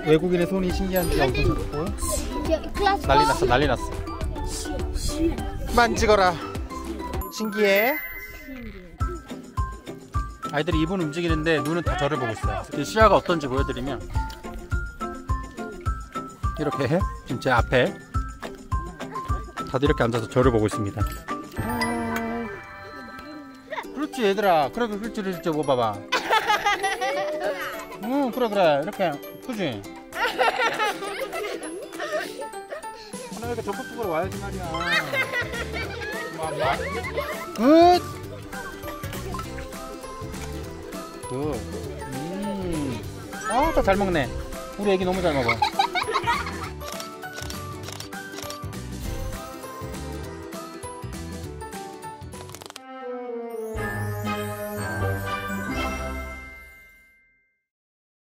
외국인의 손이 신기한지 엄청 좋고. 난리 났어. 만지거라. 신기해. 아이들이 입은 움직이는데 눈은 다 저를 보고 있어요. 시야가 어떤지 보여드리면 이렇게 지금 제 앞에 다들 이렇게 앉아서 저를 보고 있습니다. 그렇지 얘들아. 그렇지 뭐 봐봐. 응 그래 이렇게 그지? 나 이렇게 적극적으로 와야지 말이야. 굿. 굿. 다 잘 먹네. 우리 애기 너무 잘 먹어.